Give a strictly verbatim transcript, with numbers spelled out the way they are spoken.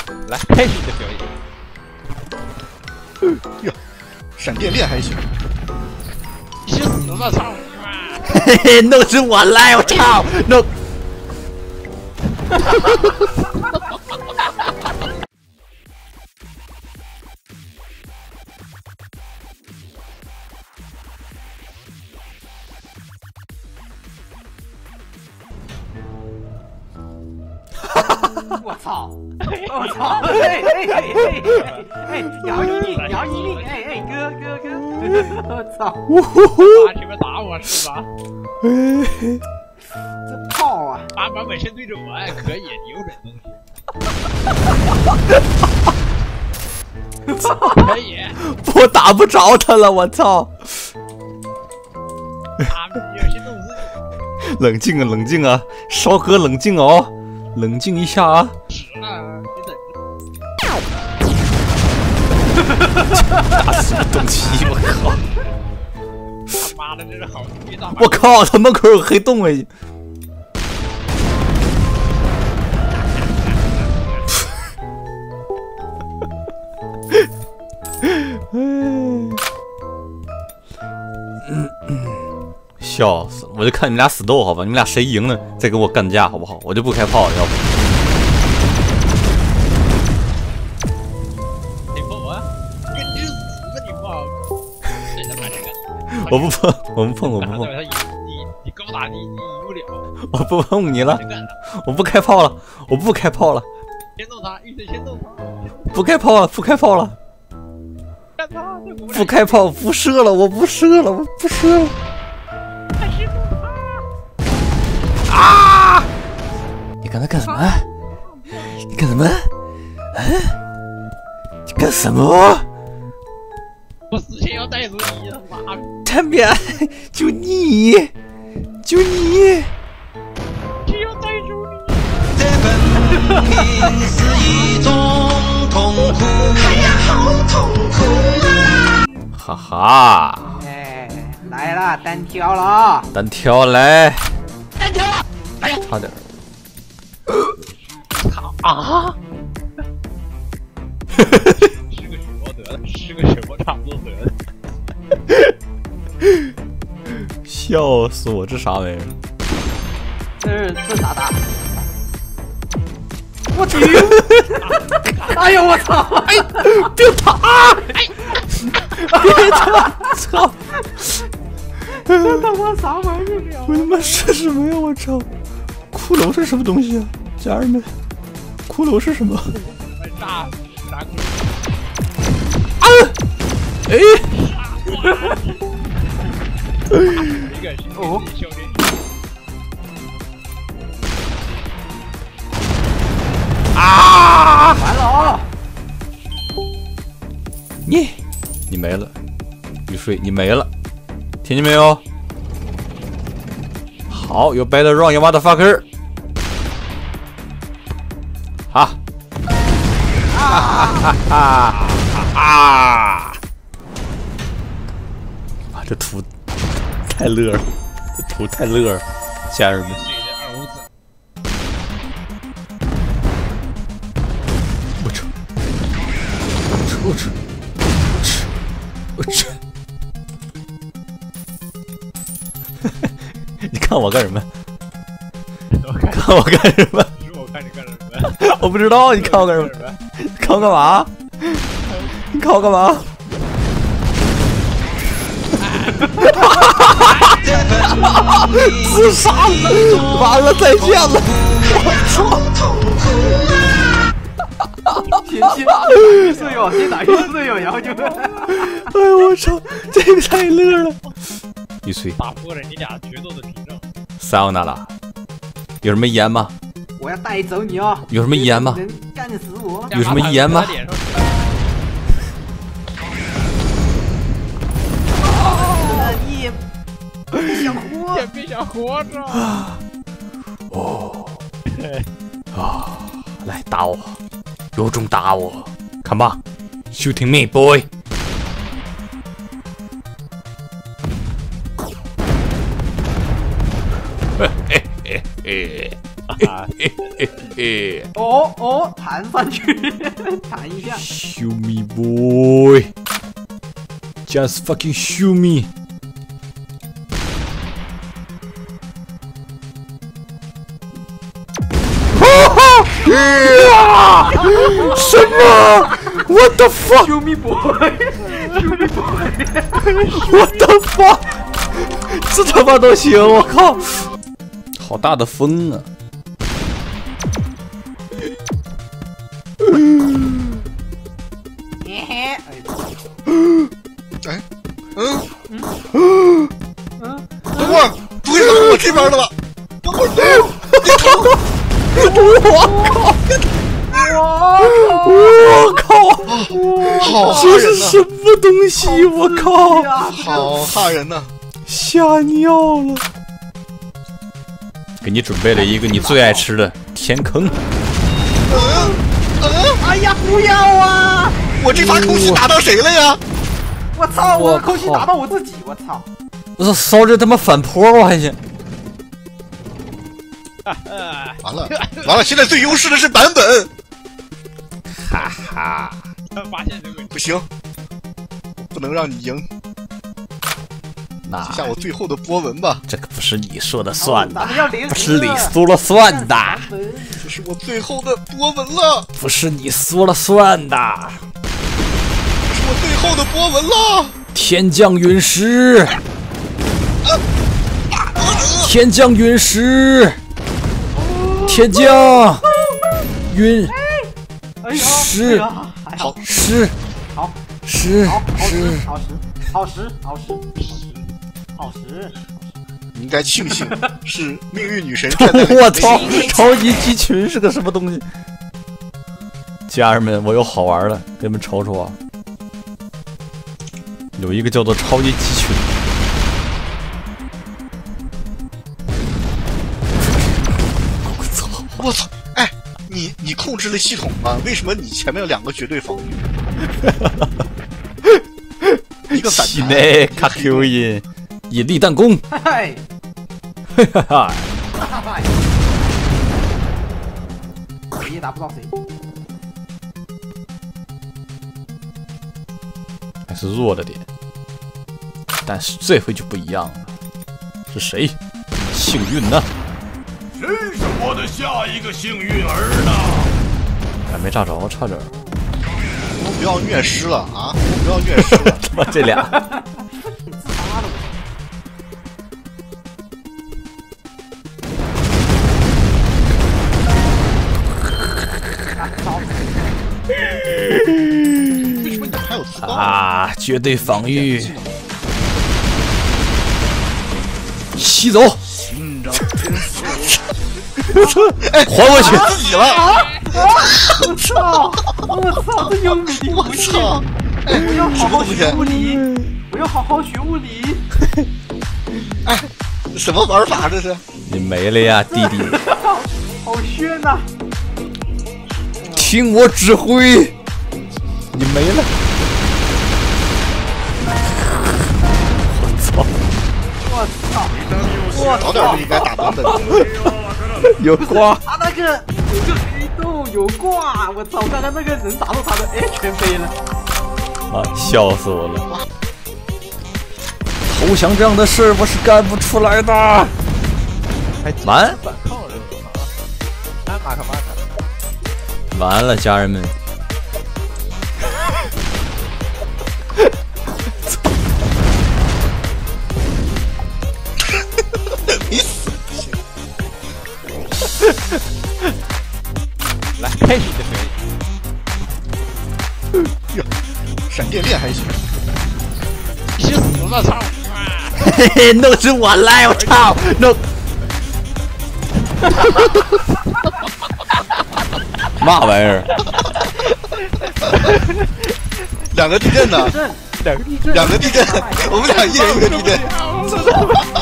来，开始你的表演。呀，闪电恋还行。 你去死吧，操你妈！ 嘿嘿，弄死我来，我操，弄。 我操！我操！哎哎哎哎哎！杨一宁，杨一宁，哎哎，哥哥哥！我操！ 拿这边打我是吧？ 这炮啊！ 把把本身对着我，哎，可以，你有准东西。可以。 我打不着他了，我操！ 他们有些弄死你。冷静啊，冷静啊，少哥冷静哦。冷静一下啊！ 是啊，你等着。打什么东西？我靠！ 他妈的，这是好鸡大！ 我靠，他门口有黑洞哎！笑死了！我就看你们俩死斗好吧，你们俩谁赢了再跟我干架好不好？我就不开炮了，要不。 你碰我，跟你死吧你妈！对他妈这个， 我不碰，我不碰，我不碰。 你你你高打你，你赢不了。 我不碰你了，我不开炮了，我不开炮了。 先动他，玉水先动他。 不开炮了，不开炮了。 干他！ 不开炮，不射了，我不射了，我不射了。啊！你刚才干什么？你干什么？啊？你干什么？ 我死前要带走你，他妈！ 他别，就你，就你， 就要带走你。 这分明是一种痛苦，哎呀，好痛苦啊！ 哈哈！ 哎，来了，单挑了， 单挑来。 单挑，来呀！ 差点。 操啊！是个血魔得的，是个血魔差不多得的。 笑死我，这啥玩意儿？ 这是这咋打？我去！哎呦我操！ 哎，别打！啊！哎，别打！操！ 这他妈啥玩意儿？ 我他妈是什么呀？我操！骷髅是什么东西啊？家人们，骷髅是什么？ 炸炸骷啊！哎！ 哦。 啊！ 完了啊！ 你，你没了，玉水，你没了，听见没有？好，有 better run， you motherfucker！ 哈！啊哈哈哈！啊！啊，这图太乐了，这图太乐了，家人们。我操！我操！我操！你看我干什么？看我干什么？ 我看你干什么？ 我不知道，你看我干什么？看我干嘛？你看我干嘛？自杀了！完了，再见了！我操！ 先先打队友，先打一个队友，然后就…… 哎呦我操，这个太乐了！玉碎打破了你俩决斗的屏障。 塞奥纳拉，有什么遗言吗？ 我要带走你哦！ 有什么遗言吗？ 能干死我？ 有什么遗言吗？ 你别想活， 也别想活着。 哦，啊，来打我，有种打我 ！Come on, shooting me, boy！ 嘿嘿嘿嘿嘿嘿嘿哎， 哦哦，弹上去，弹一下。 Show me boy, just fucking show me。啊！什么 ？What the fuck？ Show me boy，Show me boy！What the fuck？ 这他妈都行！我靠！好大的风啊！ 哎，嗯嗯嗯，等会儿不会到我这边的吧？等会儿，你疼！ 我靠！ 我靠！好这吓人呐！ 是什么东西？我靠！ 好吓人呐！ 吓尿了！给你准备了一个你最爱吃的天坑。 嗯嗯， 哎呀，不要啊！ 我这发空气打到谁了呀？ 我操！我的空气打到我自己！我操！ 我操！烧这他妈反坡我还行。 完了完了！现在最优势的是版本。 哈哈！ 发现这个不行，不能让你赢。 那写下我最后的波纹吧。 这可不是你说的算的，不不是你说了算的， 这是我最后的波纹了， 不是你说了算的， 这是我最后的波纹了。 天降陨石，天降陨石，天降陨石， 好石， 好石， 好石， 好石，好石，好石，好石。 你应该庆幸是命运女神站在我操！超级鸡群是个什么东西？家人们，我有好玩的，给你们瞅瞅啊！有一个叫做超级鸡群。我操！ 我操！哎，你你控制了系统吗？为什么你前面有两个绝对防御？一个反弹， 内卡 Q 音，引力弹弓。 嗨， 哈哈！ 谁也打不到谁。 还是弱了点，但是这回就不一样了。是谁？幸运呢？ 谁是我的下一个幸运儿呢？ 还没炸着，差点儿。 不要虐尸了啊！不要虐尸了！ 他妈这俩。 为什么你还有自爆啊！绝对防御，吸走， 哎， 还回去， 自己了！ 我操！我操！这优美的我武器！ 操！哎， 我要好好学物理。 理！我要好好学物理！ 哎，什么玩法这是？ 你没了呀，弟弟！ 好炫呐！ 听我指挥，你没了！我操！ 我操！我早点就应该打版本。 有挂！ 他那个有个黑洞，有挂！我操！刚刚那个人打到他的，哎，全飞了！ 啊，笑死我了！投降这样的事儿我是干不出来的。完， 反抗人啊！马克马克。 完了，家人们！ 你死！ 来配你的声音。 哟，闪电链还行。 你死了，操！ 嘿嘿，弄是我来，我操，弄。嘛玩意儿？ 两个地震呢？ 两个地震， 两个地震，我们俩一人一个地震。